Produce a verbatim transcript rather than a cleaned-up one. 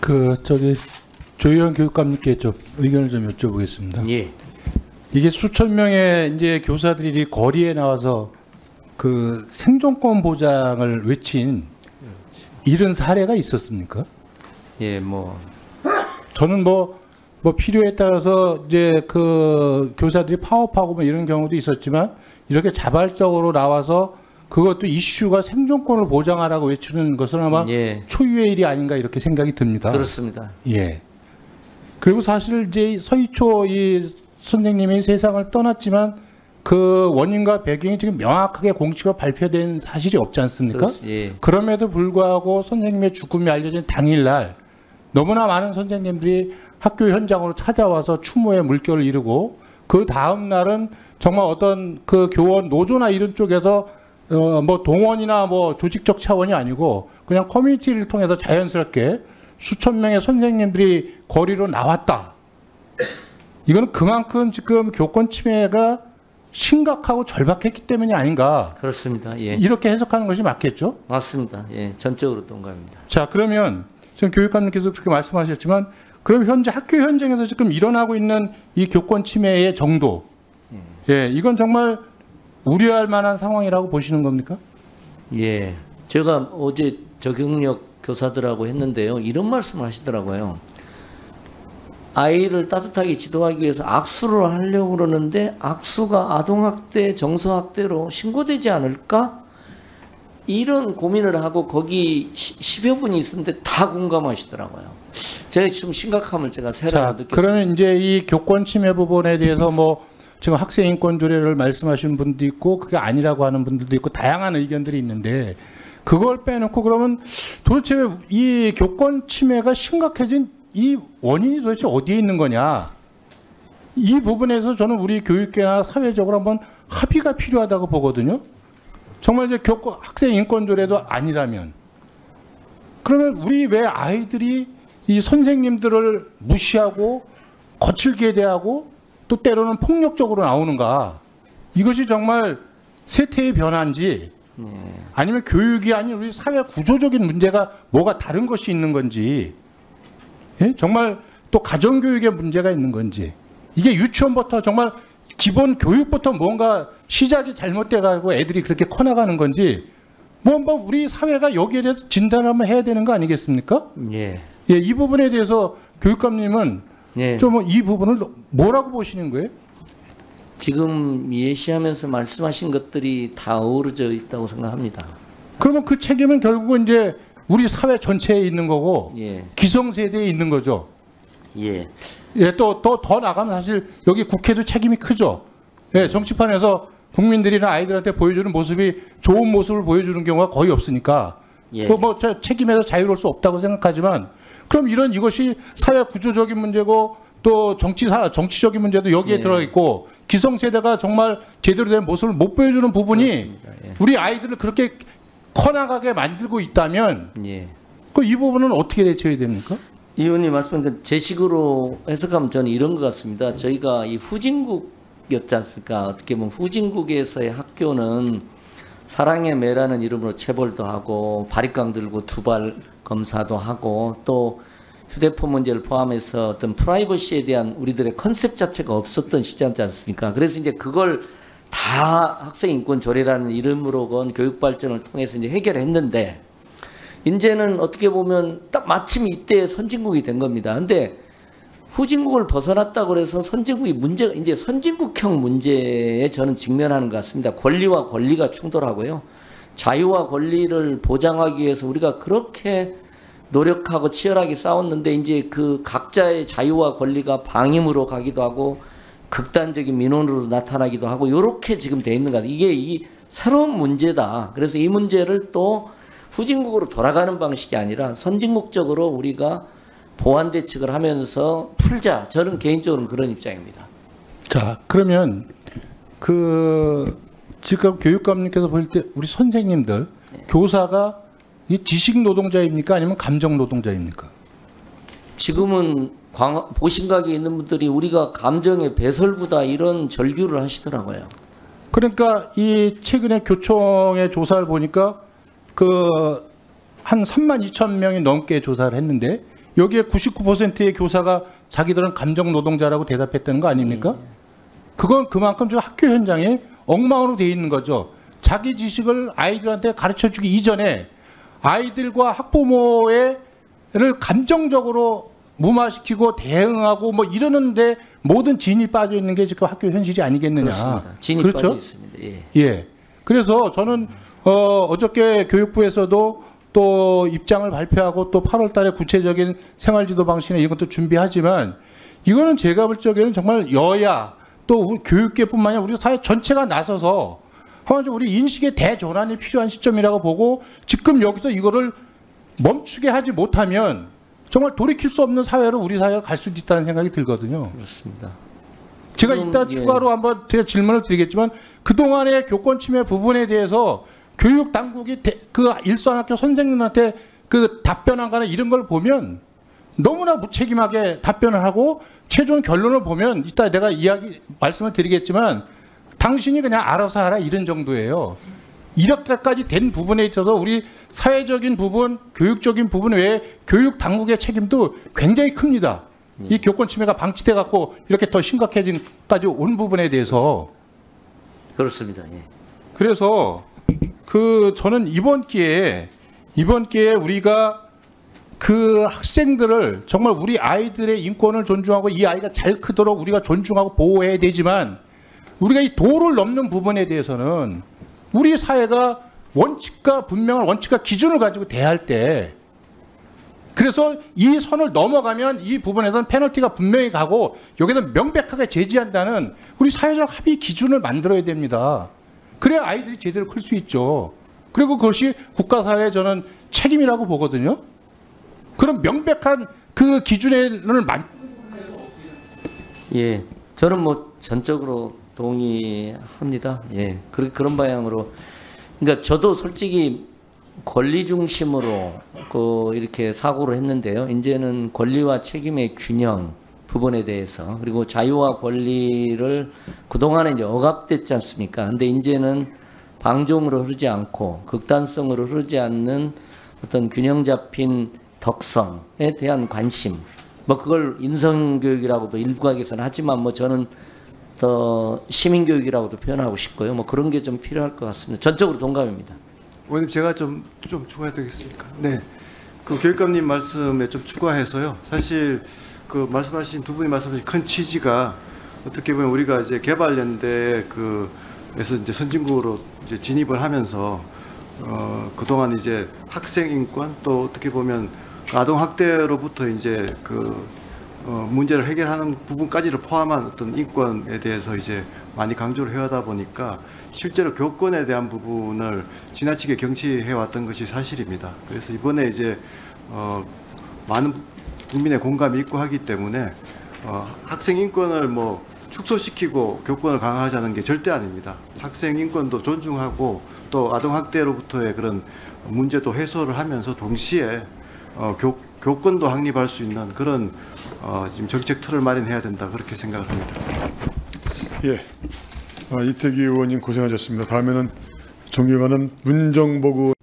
그 저기 조희연 교육감님께 좀 의견을 좀 여쭤보겠습니다. 예. 이게 수천 명의 이제 교사들이 거리에 나와서 그 생존권 보장을 외친 이런 사례가 있었습니까? 예, 뭐 저는 뭐, 뭐 필요에 따라서 이제 그 교사들이 파업하고 뭐 이런 경우도 있었지만 이렇게 자발적으로 나와서 그것도 이슈가 생존권을 보장하라고 외치는 것은 아마 예. 초유의 일이 아닌가 이렇게 생각이 듭니다. 그렇습니다. 예. 그리고 사실 이제 서희초 이 선생님이 세상을 떠났지만 그 원인과 배경이 지금 명확하게 공식으로 발표된 사실이 없지 않습니까? 예. 그럼에도 불구하고 선생님의 죽음이 알려진 당일날 너무나 많은 선생님들이 학교 현장으로 찾아와서 추모의 물결을 이루고 그 다음 날은 정말 어떤 그 교원 노조나 이런 쪽에서 어 뭐 동원이나 뭐 조직적 차원이 아니고 그냥 커뮤니티를 통해서 자연스럽게 수천 명의 선생님들이 거리로 나왔다. 이거는 그만큼 지금 교권 침해가 심각하고 절박했기 때문이 아닌가. 그렇습니다. 예. 이렇게 해석하는 것이 맞겠죠? 맞습니다. 예. 전적으로 동감입니다. 자, 그러면 지금 교육감님께서 그렇게 말씀하셨지만 그럼 현재 학교 현장에서 지금 일어나고 있는 이 교권 침해의 정도, 예, 이건 정말 우려할 만한 상황이라고 보시는 겁니까? 예. 제가 어제 저경력 교사들하고 했는데요. 이런 말씀을 하시더라고요. 아이를 따뜻하게 지도하기 위해서 악수를 하려고 그러는데 악수가 아동학대, 정서학대로 신고되지 않을까? 이런 고민을 하고 거기 십여 분이 있었는데 다 공감하시더라고요. 제가 지금 심각함을 제가 새로 느꼈습니다. 그러면 이제 이 교권 침해 부분에 대해서 뭐 지금 학생 인권 조례를 말씀하시는 분도 있고 그게 아니라고 하는 분들도 있고 다양한 의견들이 있는데 그걸 빼놓고 그러면 도대체 이 교권 침해가 심각해진 이 원인이 도대체 어디에 있는 거냐? 이 부분에서 저는 우리 교육계나 사회적으로 한번 합의가 필요하다고 보거든요. 정말 이제 교권, 학생 인권 조례도 아니라면 그러면 우리 왜 아이들이 이 선생님들을 무시하고 거칠게 대하고 또 때로는 폭력적으로 나오는가? 이것이 정말 세태의 변화인지 아니면 교육이 아닌 우리 사회 구조적인 문제가 뭐가 다른 것이 있는 건지, 예? 정말 또 가정교육에 문제가 있는 건지, 이게 유치원부터 정말 기본 교육부터 뭔가 시작이 잘못돼가지고 애들이 그렇게 커나가는 건지, 뭐, 뭐 우리 사회가 여기에 대해서 진단을 한번 해야 되는 거 아니겠습니까? 예. 예, 이 부분에 대해서 교육감님은 예. 좀 이 부분을 뭐라고 보시는 거예요? 지금 예시하면서 말씀하신 것들이 다 어우러져 있다고 생각합니다. 그러면 그 책임은 결국은 이제 우리 사회 전체에 있는 거고 예. 기성세대에 있는 거죠. 예. 예, 또 더 더 나가면 사실 여기 국회도 책임이 크죠. 예, 정치판에서 국민들이나 아이들한테 보여주는 모습이 좋은 모습을 보여주는 경우가 거의 없으니까 예. 그 뭐 책임에서 자유로울 수 없다고 생각하지만 그럼 이런 이것이 사회 구조적인 문제고 또 정치사 정치적인 문제도 여기에 예. 들어 있고 기성세대가 정말 제대로 된 모습을 못 보여주는 부분이 예. 우리 아이들을 그렇게 커나가게 만들고 있다면 예. 그 이 부분은 어떻게 대처해야 됩니까? 이 의원님 말씀은 제 식으로 해석하면 저는 이런 것 같습니다. 저희가 이 후진국이었지 않습니까? 어떻게 보면 후진국에서의 학교는 사랑의 매라는 이름으로 체벌도 하고 바리깡 들고 두발 검사도 하고 또 휴대폰 문제를 포함해서 어떤 프라이버시에 대한 우리들의 컨셉 자체가 없었던 시절이지 않습니까? 그래서 이제 그걸 다 학생 인권 조례라는 이름으로 건 교육 발전을 통해서 이제 해결했는데 이제는 어떻게 보면 딱 마침 이때 선진국이 된 겁니다. 근데 후진국을 벗어났다고 그래서 선진국이 문제가 이제 선진국형 문제에 저는 직면하는 것 같습니다. 권리와 권리가 충돌하고요. 자유와 권리를 보장하기 위해서 우리가 그렇게 노력하고 치열하게 싸웠는데 이제 그 각자의 자유와 권리가 방임으로 가기도 하고 극단적인 민원으로 나타나기도 하고 이렇게 지금 돼 있는 것 같아요. 이게 이 새로운 문제다. 그래서 이 문제를 또 후진국으로 돌아가는 방식이 아니라 선진국적으로 우리가 보완 대책을 하면서 풀자. 저는 개인적으로는 그런 입장입니다. 자, 그러면 그 지금 교육감님께서 볼 때 우리 선생님들, 네. 교사가 이 지식 노동자입니까? 아니면 감정 노동자입니까? 지금은 광, 보신각에 있는 분들이 우리가 감정의 배설부다 이런 절규를 하시더라고요. 그러니까 이 최근에 교총의 조사를 보니까 그 한 삼만 이천 명이 넘게 조사를 했는데 여기에 구십구 퍼센트의 교사가 자기들은 감정 노동자라고 대답했다는 거 아닙니까? 그건 그만큼 저 학교 현장에 엉망으로 돼 있는 거죠. 자기 지식을 아이들한테 가르쳐주기 이전에 아이들과 학부모를 감정적으로 무마시키고 대응하고 뭐 이러는데 모든 진이 빠져 있는 게 지금 학교 현실이 아니겠느냐. 그렇습니다. 진이 그렇죠? 빠져 있습니다. 예. 예. 그래서 저는 어, 어저께 교육부에서도 또 입장을 발표하고 또 팔월 달에 구체적인 생활지도 방식이나 이런 것도 준비하지만 이거는 제가 볼 적에는 정말 여야 또 우리 교육계뿐만 아니라 우리 사회 전체가 나서서 한번 우리 인식의 대전환이 필요한 시점이라고 보고 지금 여기서 이거를 멈추게 하지 못하면 정말 돌이킬 수 없는 사회로 우리 사회가 갈 수도 있다는 생각이 들거든요. 그렇습니다. 제가 지금, 이따 예. 추가로 한번 제가 질문을 드리겠지만 그동안의 교권 침해 부분에 대해서 교육 당국이 대, 그 일선학교 선생님한테 그 답변한 거나 이런 걸 보면 너무나 무책임하게 답변을 하고 최종 결론을 보면 이따 내가 이야기 말씀을 드리겠지만 당신이 그냥 알아서 하라 이런 정도예요. 이렇게까지 된 부분에 있어서 우리 사회적인 부분, 교육적인 부분 외에 교육 당국의 책임도 굉장히 큽니다. 이 교권 침해가 방치돼 갖고 이렇게 더 심각해진까지 온 부분에 대해서 그렇습니다. 예. 그래서 그 저는 이번 기회에 이번 기회에 우리가 그 학생들을 정말 우리 아이들의 인권을 존중하고 이 아이가 잘 크도록 우리가 존중하고 보호해야 되지만 우리가 이 도를 넘는 부분에 대해서는 우리 사회가 원칙과 분명한 원칙과 기준을 가지고 대할 때 그래서 이 선을 넘어가면 이 부분에서는 페널티가 분명히 가고 여기서 명백하게 제지한다는 우리 사회적 합의 기준을 만들어야 됩니다. 그래야 아이들이 제대로 클 수 있죠. 그리고 그것이 국가사회의 저는 책임이라고 보거든요. 그런 명백한 그 기준을 만. 예, 저는 뭐 전적으로 동의합니다. 예, 그 그런 방향으로. 그러니까 저도 솔직히 권리 중심으로 그 이렇게 사고를 했는데요. 이제는 권리와 책임의 균형 부분에 대해서 그리고 자유와 권리를 그동안에 이제 억압됐지 않습니까? 근데 이제는 방종으로 흐르지 않고 극단성으로 흐르지 않는 어떤 균형 잡힌 덕성에 대한 관심. 뭐 그걸 인성교육이라고도 일각에서는 하지만 뭐 저는 더 시민교육이라고도 표현하고 싶고요. 뭐 그런 게 좀 필요할 것 같습니다. 전적으로 동감입니다. 의원님 제가 좀, 좀 추가해도 되겠습니까? 네. 그 교육감님 말씀에 좀 추가해서요. 사실 그 말씀하신 두 분이 말씀하신 큰 취지가 어떻게 보면 우리가 이제 개발연대 그에서 이제 선진국으로 이제 진입을 하면서 어 그동안 이제 학생 인권 또 어떻게 보면 아동 학대로부터 이제 그 어 문제를 해결하는 부분까지를 포함한 어떤 인권에 대해서 이제 많이 강조를 해오다 보니까 실제로 교권에 대한 부분을 지나치게 경시해 왔던 것이 사실입니다. 그래서 이번에 이제 어 많은 국민의 공감이 있고 하기 때문에 어 학생 인권을 뭐 축소시키고 교권을 강화하자는 게 절대 아닙니다. 학생 인권도 존중하고 또 아동 학대로부터의 그런 문제도 해소를 하면서 동시에 어 교, 교권도 확립할 수 있는 그런 어 지금 정책 틀을 마련해야 된다 그렇게 생각을 합니다. 예, 아, 이태기 의원님 고생하셨습니다. 다음에는 존경하는 문정복 의원.